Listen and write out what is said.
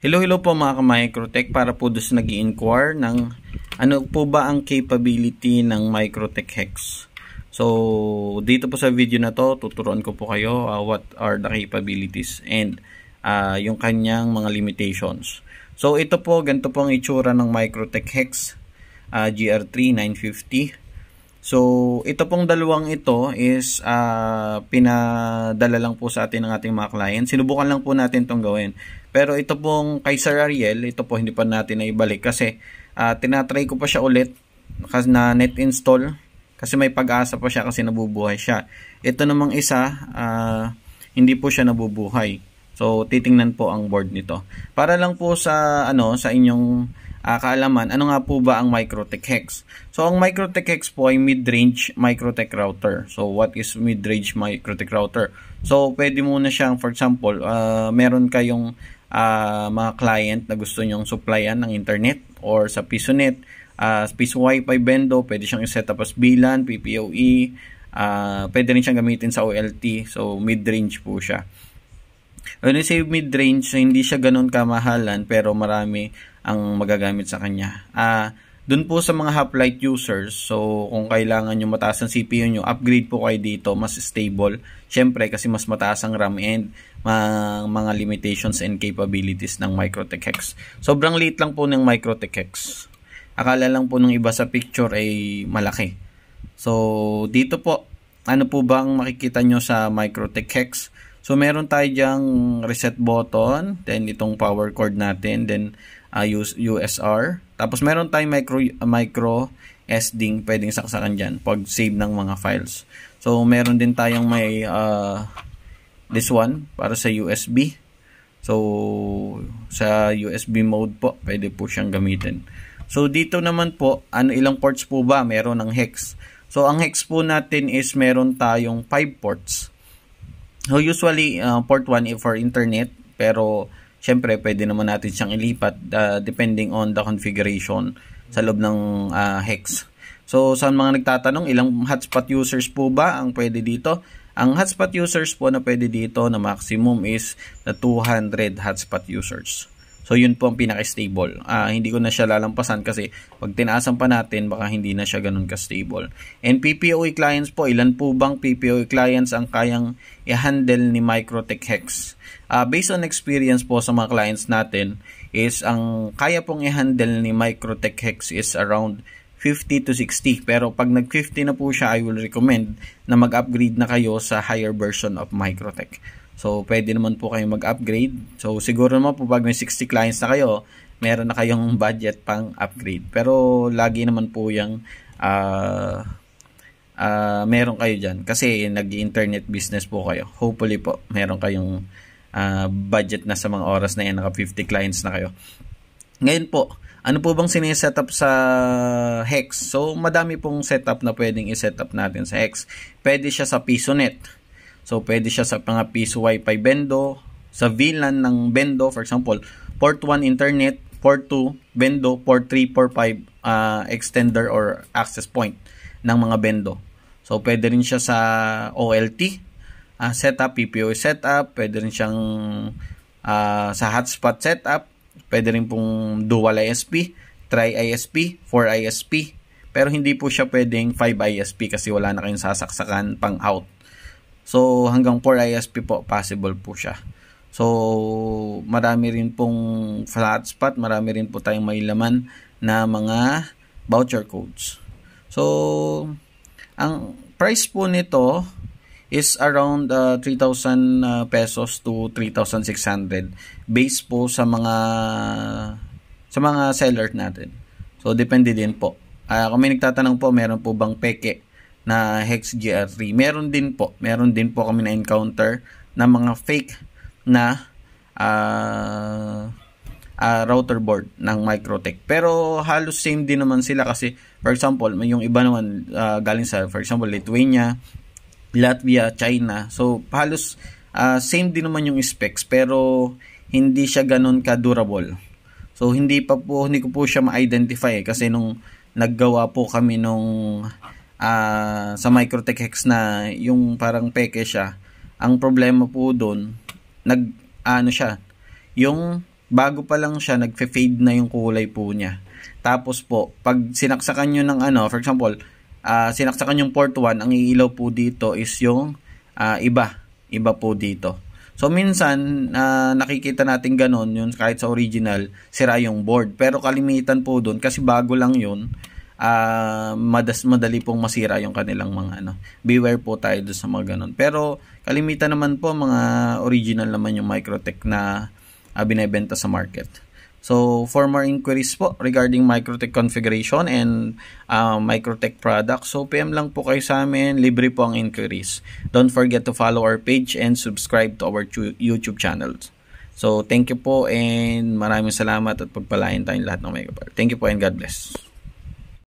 Hello po mga ka-Microtech, para po doon nag-i-inquire ng ano po ba ang capability ng Microtech Hex. So dito po sa video na to, tuturuan ko po kayo what are the capabilities and yung kanyang mga limitations. So ito po, ganito po ang itsura ng Microtech Hex GR3 950. So, ito pong dalawang ito is pinadala lang po sa atin ng ating mga client. Sinubukan lang po natin itong gawin. Pero ito pong kay Sir Ariel, ito po hindi pa natin na ibalik kasi tinatry ko pa siya ulit na net install kasi may pag-asa pa siya kasi nabubuhay siya. Ito namang isa, hindi po siya nabubuhay. So, titingnan po ang board nito. Para lang po sa sa inyong kaalaman, ano nga po ba ang Microtech Hex? So, ang Microtech Hex po ay mid-range Microtech router. So, what is mid-range Microtech router? So, pwede muna siyang, for example, meron kayong mga client na gusto nyong supplyan ng internet or sa PisoNet, Piso Wi-Fi bendo, pwede siyang i-set up as VLAN, PPoE, pwede rin siyang gamitin sa OLT. So, mid-range po siya. When I say mid-range, hindi siya ganun kamahalan pero marami ang magagamit sa kanya. Dun po sa mga hoplite users, so kung kailangan nyo mataas ang CPU nyo, upgrade po kayo dito, mas stable. Syempre kasi mas mataas ang RAM and mga limitations and capabilities ng Microtech Hex. Sobrang liit lang po ng Microtech Hex. Akala lang po ng iba sa picture ay malaki. So dito po, ano po bang makikita nyo sa Microtech Hex? So meron tayo dyang reset button, then itong power cord natin, then USR. Tapos meron tayong micro SD pwedeng saksakan dyan pag save ng mga files. So meron din tayong may this one para sa USB. So sa USB mode po, pwede po siyang gamitin. So dito naman po, ilang ports po ba meron ng Hex? So ang Hex po natin is meron tayong 5 ports. So usually port 1 for internet, pero syempre pwede naman natin siyang ilipat depending on the configuration sa loob ng Hex. So sa mga nagtatanong, ilang hotspot users po ba ang pwede dito? Ang hotspot users po na pwede dito na maximum is the 200 hotspot users. So yun po ang pinaka-stable. Hindi ko na siya lalampasan kasi pag tinaasan pa natin, baka hindi na siya ganun ka-stable. And PPoE clients po, ilan po bang PPoE clients ang kayang i-handle ni Microtech Hex? Based on experience po sa mga clients natin, is ang kaya pong i-handle ni Microtech Hex is around 50 to 60. Pero pag nag-50 na po siya, I will recommend na mag-upgrade na kayo sa higher version of Microtech. So, pwede naman po kayong mag-upgrade. So, siguro naman po pag may 60 clients na kayo, meron na kayong budget pang upgrade. Pero, lagi naman po yung meron kayo dyan. Kasi, nag-internet business po kayo. Hopefully po, meron kayong budget na sa mga oras na yan. Naka 50 clients na kayo. Ngayon po, ano po bang sinesetup sa Hex? So, madami pong setup na pwedeng i-setup natin sa Hex. Pwede siya sa PisoNet. So, pwede siya sa mga Piso Wi-Fi bendo, sa VLAN ng bendo, for example, port 1 internet, port 2 bendo, port 3, port 5 extender or access point ng mga bendo. So, pwede rin siya sa OLT setup, PPoE setup, pwede rin siyang sa hotspot setup, pwede rin pong dual ISP, tri-ISP, 4 ISP, pero hindi po siya pwedeng 5 ISP kasi wala na kayong sasaksakan pang out. So, hanggang 4 ISP po, possible po siya. So, marami rin pong flat spot, marami rin po tayong may laman na mga voucher codes. So, ang price po nito is around 3,000 pesos to 3,600 based po sa mga seller natin. So, depende din po. Kung may nagtatanong po, meron po bang peke na Hex GR3. Meron din po kami na encounter na mga fake na router board ng Microtech. Pero halos same din naman sila kasi for example, yung iba naman galing sa for example Lithuania, Latvia, China. So halos same din naman yung specs pero hindi siya ganun ka durable. So hindi ko po siya ma-identify kasi nung naggawa po kami nung sa Microtech Hex na yung parang peke siya, ang problema po doon yung bago pa lang siya, nagfe-fade na yung kulay po niya. Tapos po, pag sinaksakan nyo ng ano, for example, sinaksakan yung port 1, ang iilaw po dito is yung iba po dito. So minsan, nakikita natin ganon, yun kahit sa original, sira yung board. Pero kalimitan po doon, kasi bago lang yun, madali pong masira yung kanilang mga ano. Beware po tayo doon sa mga ganon. Pero kalimitan naman po, mga original naman yung Microtech na binebenta sa market. So for more inquiries po regarding Microtech configuration and Microtech products, so PM lang po kayo sa amin, libre po ang inquiries. Don't forget to follow our page and subscribe to our YouTube channels. So thank you po and maraming salamat at pagpalain tayong lahat ng Mega Power. Thank you po and God bless.